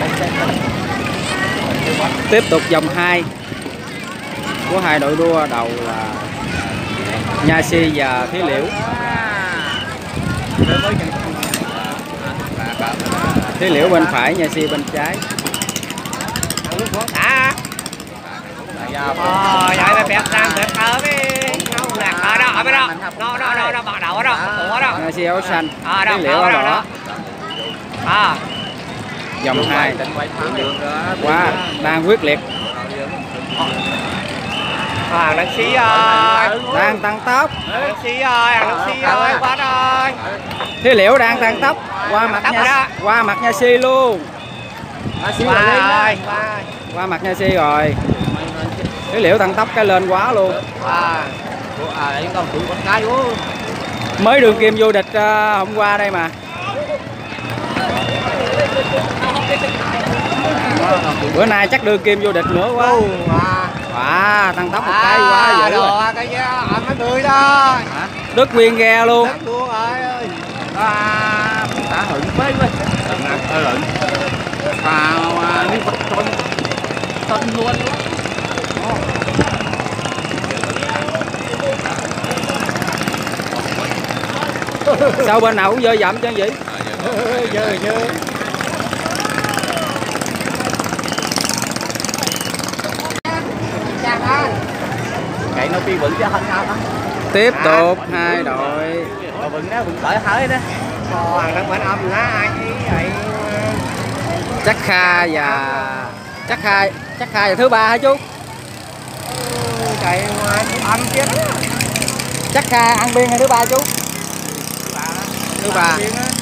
Tiếp tục vòng 2 của hai đội đua, đầu là Nha Si và Thí Liễu. Thí Liễu bên phải, Nha Si bên trái. Vậy mày bẹp sang bẹp ở cái đó ở bên đó. Nó bắt đầu ở đó, ở đó. Nha Si áo xanh, Thí Liễu áo đỏ. Vòng 2 quá đang quyết liệt. Đăng Sĩ ơi, đang tăng tốc. Đăng Sĩ ơi, quá rồi. Thí Liễu đang tăng tốc qua mặt Nha Si luôn. Qua mặt Nha Si rồi. Thí Liễu tăng tốc cái lên quá luôn. Mới đường kim vô địch hôm qua đây mà. Bữa nay chắc đưa kim vô địch nữa quá. Tăng tốc một cái quá dữ rồi. Cái đó. Đứt nguyên ghe luôn. Đã hửng phết luôn. Hửng. Vào đi vật tân luôn. Sao bên nào cũng dơ dậm chứ vậy? Dơ. Cái nó bị vững chứ không sao đó. Tiếp tục hai đội. Vững cởi hơi đó. Còn đang bên âm lá ai vậy? Chắc Kha và thứ ba hả chú? Chạy âm chết. Chắc Kha ăn biên hay thứ ba chú? Thứ ba.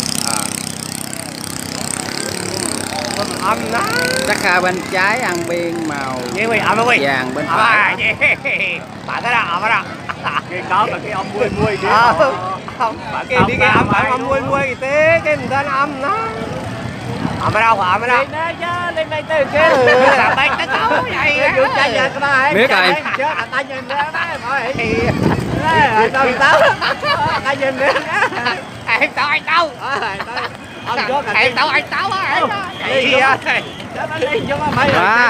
Âm đó. Chắc Kha bên trái ăn biên màu vàng bên phải. Bạn cái đó ở đó. Cái có là cái ông mui kia. Cái đi cái âm phải âm mui tí cái mình tên âm đó. Ở đâu? Lên đây từ kia. Làm bay tới cấu vậy. Vô chạy về cái đó. Biết rồi. Chứ ta nhìn đó mọi thì đâu tao. Ta nhìn nữa. Hẹn tao anh tao. Hẹn tao anh tao á. Chạy á. Nó đi vô mấy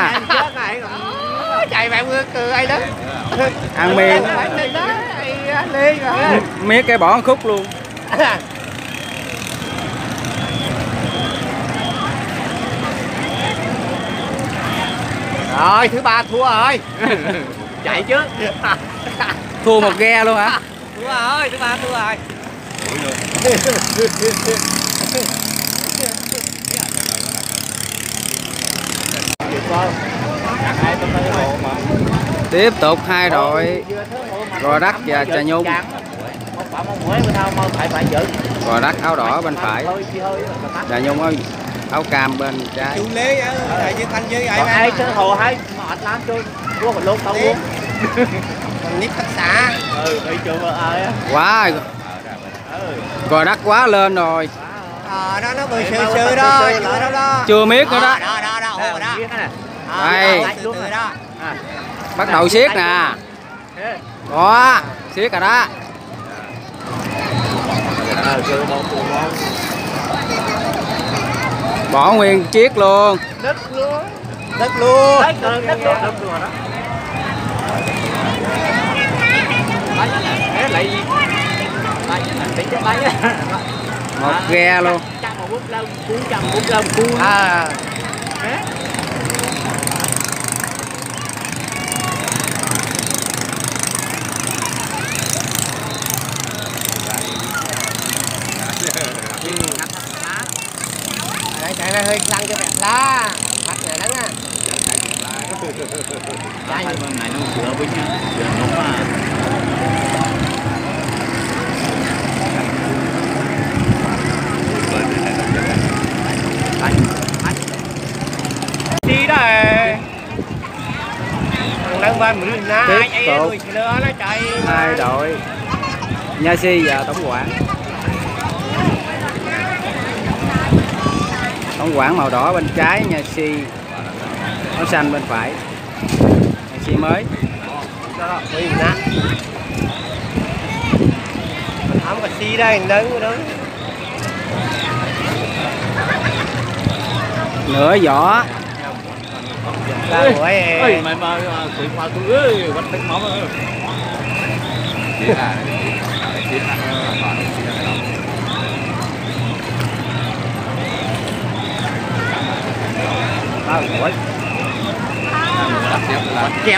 chạy mẹ mưa cười ai đó. Ăn miên. Miết cái bỏ khúc luôn. Rồi thứ ba thua rồi. chạy chứ. Thua một ghe luôn hả? Thua rồi, thứ ba thua rồi. Tiếp tục hai đội Gò Đất và Trà Nhung. Gò Đất áo đỏ bên phải, Trà Nhung áo cam bên trái. Chú Lê ở với Thanh với ai ai chơi hồ hay mệt lắm chơi cua một luôn tao uống. Còn nít khách xã. Đi chưa ơi. Quá. Gò Đất quá lên rồi. Nó bự sư đó, đó. Chưa miết nữa đó. Đó. Đây. Bắt đầu siết nè. Đó, siết rồi đó. Bỏ nguyên chiếc luôn. Đất luôn. Một ghe luôn. Chạy này hơi lăn cho đẹp lá. Bắt này đánh á. Cái này nó sửa với nhau, sửa nó mà. Đi đây. Đang bên mình na Tiếp tục nó chạy. hai đội Nha Si và Tổng Quảng. Tổng Quảng màu đỏ bên trái, Nha Si áo xanh bên phải. Nha Si mới. Không có Si đây, đứng. nửa vỏ. Ơi mày mà thủy qua tôi ơi bắt đánh máu ơi. Chỉ là chỉ là chép.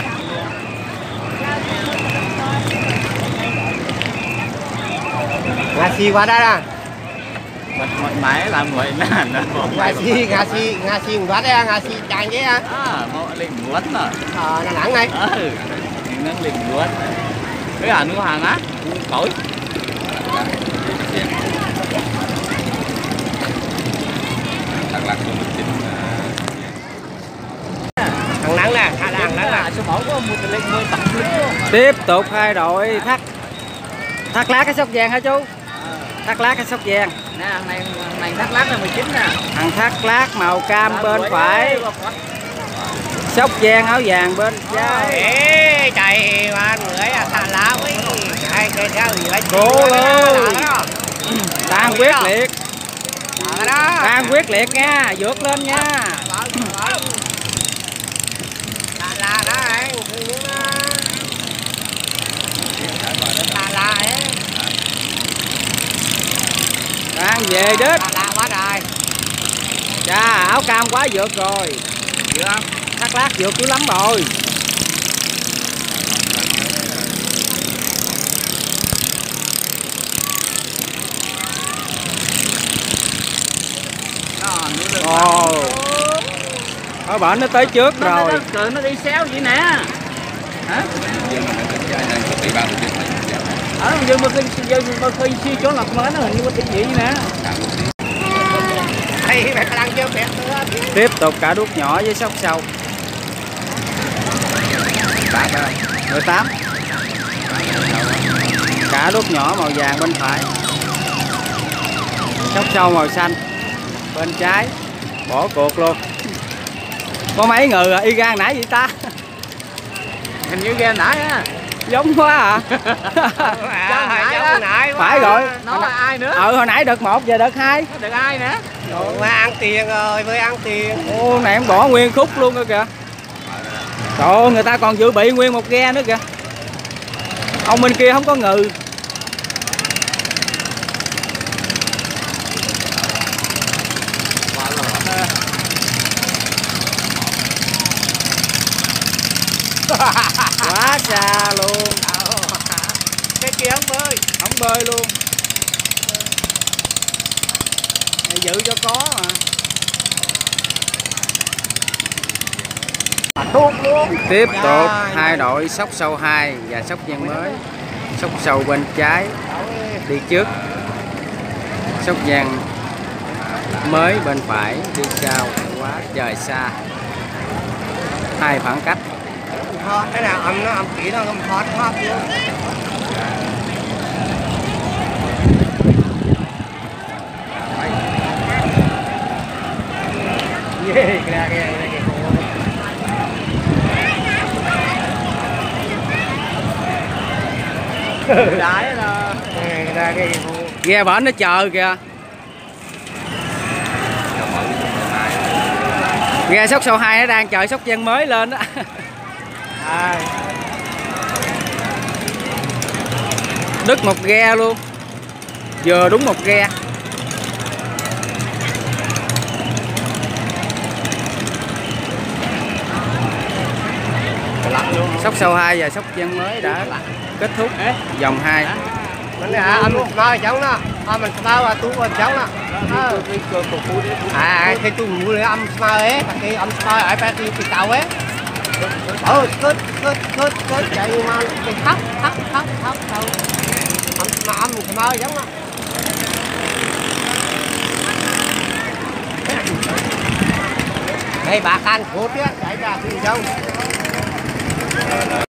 Ngasi quá đây à? Một máy làm vậy nè. Ngasi quá đây à? Ngasi chàng chứ à? Mau lên muốt rồi. Nó nặng này. Nó lên muốt. Cái à nước hàng á, tối. Thằng nặng nè, thằng nặng nè. Số 1 có một cái lên mới tập luôn. Tiếp tục hai đội thắt lá cái sóc vàng hả chú? Thắt lá cái sóc vàng. Nè, này thắt lát là 19 nè. Thằng thắt lát màu cam bên phải, sóc vàng áo vàng bên trái. Ê, chạy mà người à thả lá với hai cái theo gì vậy? Cố luôn. Đang quyết liệt. Đang quyết liệt nha, vượt lên nha. Thả lá đó anh. Thả lá ấy. Đang về đích. Thả lá quá rồi. Chà, áo cam quá vượt rồi. Thắt lát vượt dữ lắm rồi. Ồ, ở bển nó tới trước rồi. Nó đi xéo vậy nè. Hả? Nhưng mà khi chỗ lọc mới nó hình như có cái gì nè. Đây mày đang chơi bẹt nữa. Tiếp tục cả đuốc nhỏ với sóc sâu. 18. Cả đuốc nhỏ màu vàng bên phải, sóc sâu màu xanh bên trái. Bỏ cuộc luôn. Có mấy người y gan nãy vậy ta? Hình như ghe nãy á. Giống quá à. Giống nãy quá. Phải rồi. Nó là ai nữa? Hồi nãy đợt 1 giờ đợt 2. Được ai nữa? Mới ăn tiền rồi, mới ăn tiền. Ô, này em bỏ nguyên khúc luôn cơ kìa. Trời ơi, người ta còn dự bị nguyên một ghe nữa kìa. Ông bên kia không có ngừ. Quá xa luôn. Cái kia không bơi. Không bơi luôn. Này giữ cho có mà. Thuốc luôn. Tiếp tục hai đội sóc sâu 2 và sóc vàng mới. Sóc sâu bên trái đi trước, sóc vàng mới bên phải đi sau. Quá trời xa, hai khoảng cách. Cái nào âm nó âm kỹ nó âm hot luôn. Đái là Ghe bển nó chờ kìa. Ghe sóc sâu 2 nó đang chờ sóc vàng mới lên đó. Đứt một ghe luôn. Vừa đúng một ghe. Sóc sâu 2 và sóc vàng mới đã kết thúc vòng 2. Mình âm mai cháu nó, mình sao à tú cháu nó. Cái tu ngủเลยâm mai ấy, cái âm mai ở bên cái tàu ấy. Cất chạy mà cái thấp đâu. Âm mai giống á. Đây bà can cốt á, chạy ra thì đâu.